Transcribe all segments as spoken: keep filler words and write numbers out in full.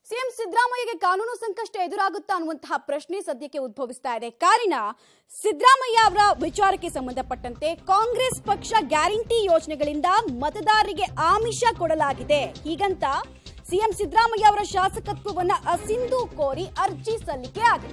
CM ಸಿದ್ದರಾಮಯ್ಯಗೆ ಕಾನೂನು ಸಂಕಷ್ಟ ಎದುರಾಗುತ್ತಾ ಅನ್ನುವಂತಹ ಪ್ರಶ್ನೆ ಸದ್ಯಕ್ಕೆ ಉದ್ಭವಿಸ್ತಾ ಇದೆ. ಕಾರಣ ಸಿದ್ದರಾಮಯ್ಯ ಅವರ ವಿಚಾರಕ್ಕೆ ಸಂಬಂಧಪಟ್ಟಂತೆ ಕಾಂಗ್ರೆಸ್ ಪಕ್ಷ ಗ್ಯಾರಂಟಿ ಯೋಜನೆಗಳಿಂದ ಮತದಾರರಿಗೆ ಆಮಿಷ ಕೊಡಲಾಗಿದೆ. ಹೀಗಂತ ಸಿಎಂ ಸಿದ್ದರಾಮಯ್ಯ ಅವರ ಶಾಸಕತ್ವವನ್ನ ಅಸಿಂಧು ಕೋರಿ ಅರ್ಜಿ ಸಲ್ಲಿಕೆ ಆಗಿದೆ.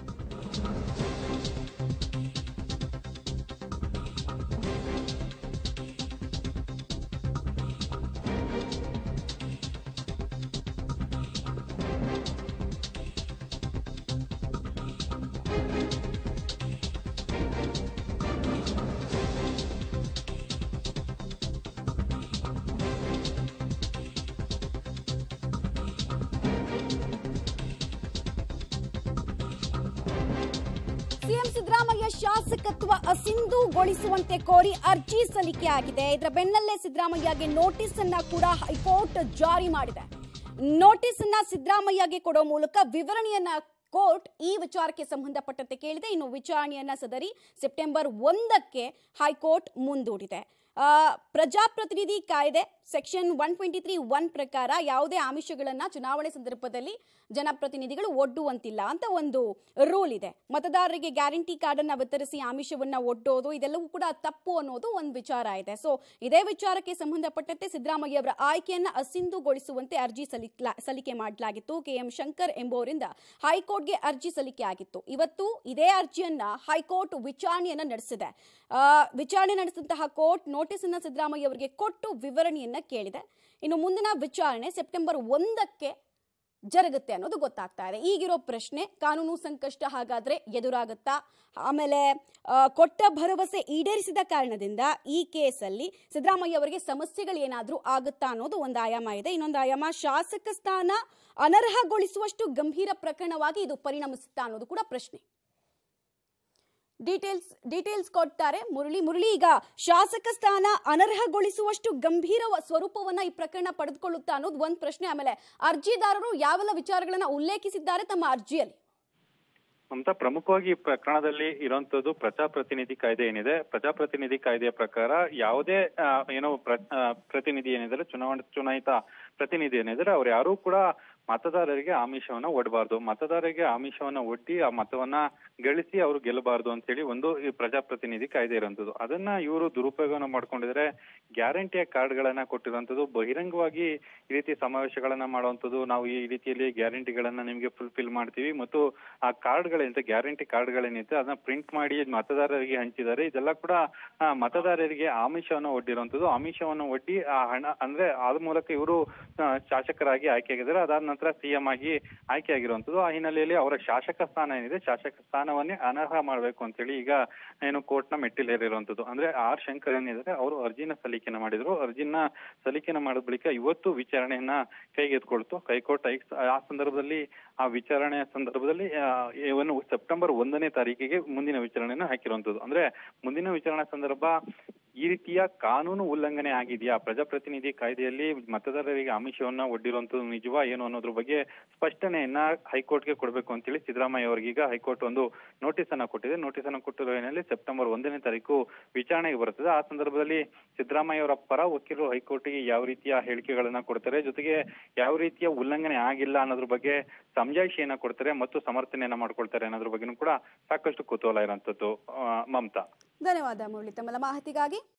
ಸಿಎಂ ಸಿದ್ದರಾಮಯ್ಯ ಶಾಸಕತ್ವ ಅಸಿಂಧುಗೊಳಿಸುವಂತೆ ಕೋರಿ ಅರ್ಜಿ ಸಲ್ಲಿಕೆ ಆಗಿದೆ. ಇದರ ಬೆನ್ನಲ್ಲೇ ಸಿದ್ದರಾಮಯ್ಯಗೆ ನೋಟಿಸ್ ಅನ್ನ ಕೂಡ ಹೈಕೋರ್ಟ್ ಜಾರಿ ಮಾಡಿದೆ. ನೋಟಿಸ್ ಅನ್ನ ಸಿದ್ದರಾಮಯ್ಯಗೆ ಕೊಡೋ ಮೂಲಕ ವಿವರಣೆಯನ್ನ ಕೋರ್ಟ್ ಈ ವಿಚಾರಕ್ಕೆ ಸಂಬಂಧಪಟ್ಟಂತೆ ಕೇಳಿದೆ. ಇನ್ನು ವಿಚಾರಣೆಯನ್ನ ಸದರಿ ಸೆಪ್ಟೆಂಬರ್ ಒಂದಕ್ಕೆ ಹೈಕೋರ್ಟ್ ಮುಂದೂಡಿದೆ. ಪ್ರಜಾಪ್ರತಿನಿಧಿ ಕಾಯ್ದೆ section one twenty three one ಪ್ರಕಾರ ಯಾವುದೇ ಆಮಿಷಗಳನ್ನ ಚುನಾವಣೆ ಸಂದರ್ಭದಲ್ಲಿ ಜನಪ್ರತಿನಿಧಿಗಳು ಒಡ್ಡುವಂತಿಲ್ಲ ಅಂತ ಒಂದು ರೂಲ್ ಇದೆ. ಮತದಾರರಿಗೆ ಗ್ಯಾರಂಟಿ ಕಾರ್ಡ್ ಅನ್ನ ವಿತರಿಸಿ ಆಮಿಷವನ್ನ ಒಡ್ಡೋದು ಇದೆಲ್ಲವೂ ಕೂಡ ತಪ್ಪು ಅನ್ನೋದು ಒಂದು ವಿಚಾರ ಇದೆ. ಸೊ ಇದೇ ವಿಚಾರಕ್ಕೆ ಸಂಬಂಧಪಟ್ಟಂತೆ ಸಿದ್ದರಾಮಯ್ಯ ಅವರ ಆಯ್ಕೆಯನ್ನ ಅಸಿಂಧುಗೊಳಿಸುವಂತೆ ಅರ್ಜಿ ಸಲ್ಲಿಕೆ ಮಾಡಲಾಗಿತ್ತು. ಕೆಎಂ ಶಂಕರ್ ಎಂಬುವರಿಂದ ಹೈಕೋರ್ಟ್ಗೆ ಅರ್ಜಿ ಸಲ್ಲಿಕೆ ಆಗಿತ್ತು. ಇವತ್ತು ಇದೇ ಅರ್ಜಿಯನ್ನ ಹೈಕೋರ್ಟ್ ವಿಚಾರಣೆಯನ್ನ ನಡೆಸಿದೆ. ವಿಚಾರಣೆ ನಡೆಸಿದಂತಹ ಕೋರ್ಟ್ ನೋಟಿಸ್ ಅನ್ನ ಸಿದ್ದರಾಮಯ್ಯ ಅವರಿಗೆ ಕೊಟ್ಟು ವಿವರಣೆಯನ್ನ ಕೇಳಿದೆ. ಇನ್ನು ಮುಂದಿನ ವಿಚಾರಣೆ ಸೆಪ್ಟೆಂಬರ್ ಒಂದಕ್ಕೆ ಜರುಗುತ್ತೆ ಅನ್ನೋದು ಗೊತ್ತಾಗ್ತಾ ಇದೆ. ಈಗಿರೋ ಪ್ರಶ್ನೆ ಕಾನೂನು ಸಂಕಷ್ಟ ಹಾಗಾದ್ರೆ ಎದುರಾಗುತ್ತಾ? ಆಮೇಲೆ ಕೊಟ್ಟ ಭರವಸೆ ಈಡೇರಿಸಿದ ಕಾರಣದಿಂದ ಈ ಕೇಸಲ್ಲಿ ಸಿದ್ದರಾಮಯ್ಯ ಅವರಿಗೆ ಸಮಸ್ಯೆಗಳು ಏನಾದ್ರೂ ಆಗುತ್ತಾ ಅನ್ನೋದು ಒಂದು ಆಯಾಮ ಇದೆ. ಇನ್ನೊಂದು ಆಯಾಮ ಶಾಸಕ ಸ್ಥಾನ ಅನರ್ಹಗೊಳಿಸುವಷ್ಟು ಗಂಭೀರ ಪ್ರಕರಣವಾಗಿ ಇದು ಪರಿಣಮಿಸುತ್ತಾ ಅನ್ನೋದು ಕೂಡ ಪ್ರಶ್ನೆ. ಡೀಟೇಲ್ಸ್ ಡೀಟೇಲ್ಸ್ ಕೊಡ್ತಾರೆ ಮುರಳಿ. ಮುರಳಿ, ಈಗ ಶಾಸಕ ಸ್ಥಾನ ಅನರ್ಹಗೊಳಿಸುವಷ್ಟು ಗಂಭೀರ ಸ್ವರೂಪವನ್ನ ಈ ಪ್ರಕರಣ ಪಡೆದುಕೊಳ್ಳುತ್ತಾ ಅನ್ನೋದು ಒಂದು ಪ್ರಶ್ನೆ. ಆಮೇಲೆ ಅರ್ಜಿದಾರರು ಯಾವೆಲ್ಲ ವಿಚಾರಗಳನ್ನ ಉಲ್ಲೇಖಿಸಿದ್ದಾರೆ ತಮ್ಮ ಅರ್ಜಿಯಲ್ಲಿ? ಮಮತಾ, ಪ್ರಮುಖವಾಗಿ ಈ ಪ್ರಕರಣದಲ್ಲಿ ಇರುವಂತದ್ದು ಪ್ರಜಾಪ್ರತಿನಿಧಿ ಕಾಯ್ದೆ ಏನಿದೆ. ಪ್ರಜಾಪ್ರತಿನಿಧಿ ಕಾಯ್ದೆಯ ಪ್ರಕಾರ ಯಾವುದೇ ಏನೋ ಪ್ರತಿನಿಧಿ ಏನಿದ್ದಾರೆ, ಚುನಾವಣೆ ಚುನಾಯಿತ ಪ್ರತಿನಿಧಿ ಏನಿದ್ದಾರೆ, ಅವ್ರು ಯಾರು ಕೂಡ ಮತದಾರರಿಗೆ ಆಮಿಷವನ್ನ ಒಡ್ಡಬಾರ್ದು. ಮತದಾರರಿಗೆ ಆಮಿಷವನ್ನ ಒಡ್ಡಿ ಆ ಮತವನ್ನ ಗಳಿಸಿ ಅವರು ಗೆಲ್ಲಬಾರ್ದು ಅಂತ ಹೇಳಿ ಒಂದು ಈ ಪ್ರಜಾಪ್ರತಿನಿಧಿ ಕಾಯ್ದೆ ಇರುವಂತದ್ದು. ಅದನ್ನ ಇವರು ದುರುಪಯೋಗನ ಮಾಡ್ಕೊಂಡಿದ್ರೆ ಗ್ಯಾರಂಟಿಯ ಕಾರ್ಡ್ ಗಳನ್ನ ಕೊಟ್ಟಿರುವಂತದ್ದು, ಬಹಿರಂಗವಾಗಿ ಈ ರೀತಿ ಸಮಾವೇಶಗಳನ್ನ ಮಾಡುವಂತದ್ದು, ನಾವು ಈ ರೀತಿಯಲ್ಲಿ ಗ್ಯಾರಂಟಿಗಳನ್ನ ನಿಮ್ಗೆ ಫುಲ್ಫಿಲ್ ಮಾಡ್ತೀವಿ ಮತ್ತು ಆ ಕಾರ್ಡ್ಗಳೇನಿದೆ, ಗ್ಯಾರಂಟಿ ಕಾರ್ಡ್ಗಳೇನಿದೆ ಅದನ್ನ ಪ್ರಿಂಟ್ ಮಾಡಿ ಮತದಾರರಿಗೆ ಹಂಚಿದ್ದಾರೆ. ಇದೆಲ್ಲ ಕೂಡ ಮತದಾರರಿಗೆ ಆಮಿಷವನ್ನ ಒಡ್ಡಿರುವಂತದ್ದು. ಆಮಿಷವನ್ನ ಒಡ್ಡಿ ಆ ಹಣ ಅಂದ್ರೆ ಆದ ಮೂಲಕ ಇವರು ಶಾಸಕರಾಗಿ ಆಯ್ಕೆಯಾಗಿದ್ದಾರೆ. ಅದಾದ ನಂತರ ಸಿಎಂ ಆಗಿ ಆಯ್ಕೆ ಆಗಿರುವಂತದ್ದು. ಆ ಹಿನ್ನೆಲೆಯಲ್ಲಿ ಅವರ ಶಾಸಕ ಸ್ಥಾನ ಏನಿದೆ, ಶಾಸಕ ಸ್ಥಾನವನ್ನೇ ಅನರ್ಹ ಮಾಡಬೇಕು ಅಂತ ಹೇಳಿ ಈಗ ಏನು ಕೋರ್ಟ್ ನ ಮೆಟ್ಟಿಲೇರಿರುವಂತದ್ದು. ಅಂದ್ರೆ ಆರ್ ಶಂಕರ್ ಏನಿದ್ದಾರೆ ಅವರು ಅರ್ಜಿನ ಸಲ್ಲಿಕೆನ ಮಾಡಿದ್ರು. ಅರ್ಜಿನ ಸಲ್ಲಿಕೆನ ಮಾಡಿದ ಬಳಿಕ ಇವತ್ತು ವಿಚಾರಣೆಯನ್ನ ಕೈಗೆತ್ಕೊಳ್ತು ಹೈಕೋರ್ಟ್. ಆ ಸಂದರ್ಭದಲ್ಲಿ ಆ ವಿಚಾರಣೆಯ ಸಂದರ್ಭದಲ್ಲಿ ಏನು ಸೆಪ್ಟೆಂಬರ್ ಒಂದನೇ ತಾರೀಕಿಗೆ ಮುಂದಿನ ವಿಚಾರಣೆಯನ್ನ ಹಾಕಿರುವಂತದ್ದು. ಅಂದ್ರೆ ಮುಂದಿನ ವಿಚಾರಣಾ ಸಂದರ್ಭ ಈ ರೀತಿಯ ಕಾನೂನು ಉಲ್ಲಂಘನೆ ಆಗಿದೆಯಾ, ಪ್ರಜಾಪ್ರತಿನಿಧಿ ಕಾಯ್ದೆಯಲ್ಲಿ ಮತದಾರರಿಗೆ ಆಮಿಷವನ್ನ ಒಡ್ಡಿರುವಂತದ್ದು ನಿಜವಾ ಏನು ಅನ್ನೋದ್ರ ಬಗ್ಗೆ ಸ್ಪಷ್ಟನೆಯನ್ನ ಹೈಕೋರ್ಟ್ಗೆ ಕೊಡಬೇಕು ಅಂತೇಳಿ ಸಿದ್ದರಾಮಯ್ಯ ಅವರಿಗೀಗ ಹೈಕೋರ್ಟ್ ಒಂದು ನೋಟಿಸ್ ಅನ್ನ ಕೊಟ್ಟಿದೆ. ನೋಟಿಸ್ ಅನ್ನ ಕೊಟ್ಟಿರೋ ಏನಲ್ಲಿ ಸೆಪ್ಟೆಂಬರ್ ಒಂದನೇ ತಾರೀಕು ವಿಚಾರಣೆಗೆ ಬರುತ್ತದೆ. ಆ ಸಂದರ್ಭದಲ್ಲಿ ಸಿದ್ದರಾಮಯ್ಯ ಅವರ ಪರ ವಕೀಲರು ಹೈಕೋರ್ಟ್ಗೆ ಯಾವ ರೀತಿಯ ಹೇಳಿಕೆಗಳನ್ನ ಕೊಡ್ತಾರೆ, ಜೊತೆಗೆ ಯಾವ ರೀತಿಯ ಉಲ್ಲಂಘನೆ ಆಗಿಲ್ಲ ಅನ್ನೋದ್ರ ಬಗ್ಗೆ ಸಮಜಾಯಿಷಿಯನ್ನ ಕೊಡ್ತಾರೆ ಮತ್ತು ಸಮರ್ಥನೆಯನ್ನ ಮಾಡ್ಕೊಳ್ತಾರೆ ಅನ್ನೋದ್ರ ಬಗ್ಗೆನೂ ಕೂಡ ಸಾಕಷ್ಟು ಕುತೂಹಲ ಇರುವಂತದ್ದು. ಮಮತಾ, ಧನ್ಯವಾದ ಮುರಳಿ ತಮ್ಮ ಮಾಹಿತಿಗಾಗಿ.